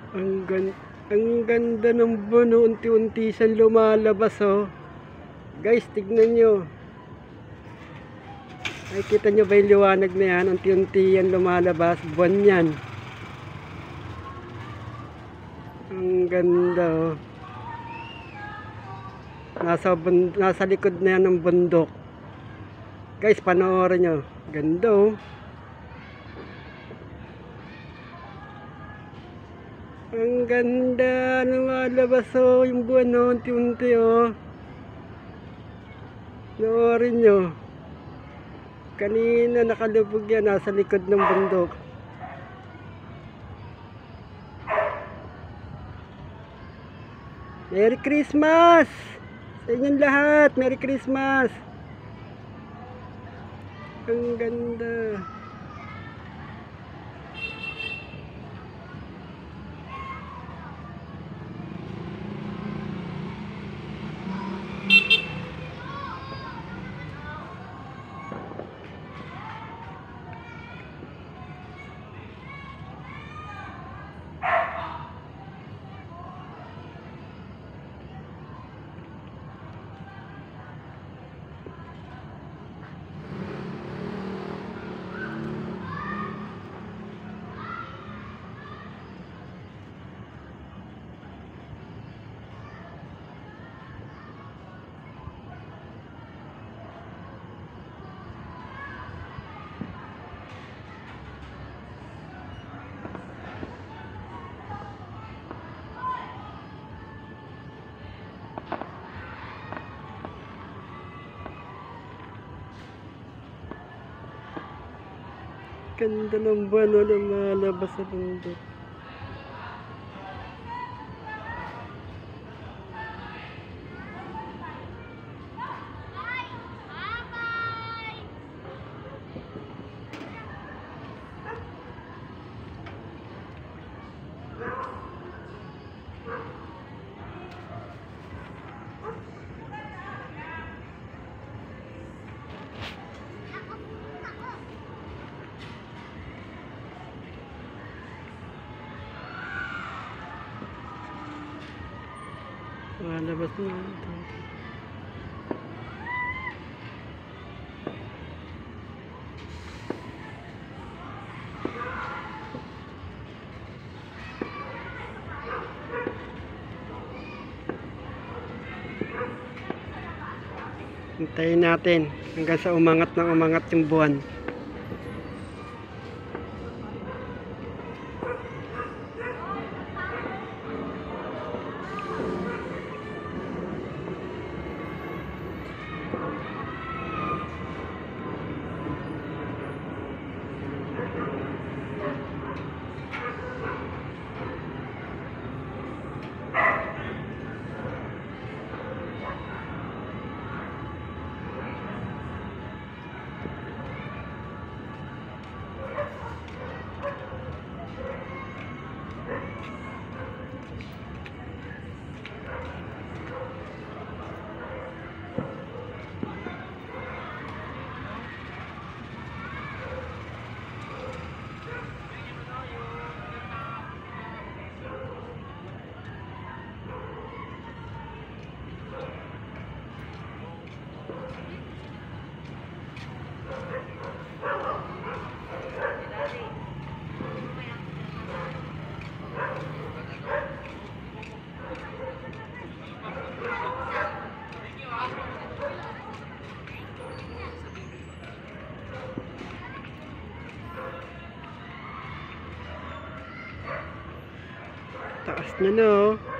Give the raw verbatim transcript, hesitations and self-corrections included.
Ang gan ang ganda ng buwan, oh. Unti-unti siyang lumalabas, oh. Guys, tignan nyo. Nakikita nyo ba yung liwanag na yan? Unti-unti yan lumalabas. Buwan yan. Ang ganda, oh. Nasa, nasa likod na yan ng bundok. Guys, panoorin nyo. Ganda, oh. Ang ganda, lumalabas, oh, yung buwan, oh, unti-unti, oh. Panoorin nyo. Kanina nakalubog yan, nasa likod ng bundok. Merry Christmas sa inyong lahat. Merry Christmas. Ang ganda. Ganda ng buwan, oh, lumalabas sa bundok. Lumalabas na ito. Hintayin natin hanggang sa umangat na umangat yung buwan. Taas niya na, oh.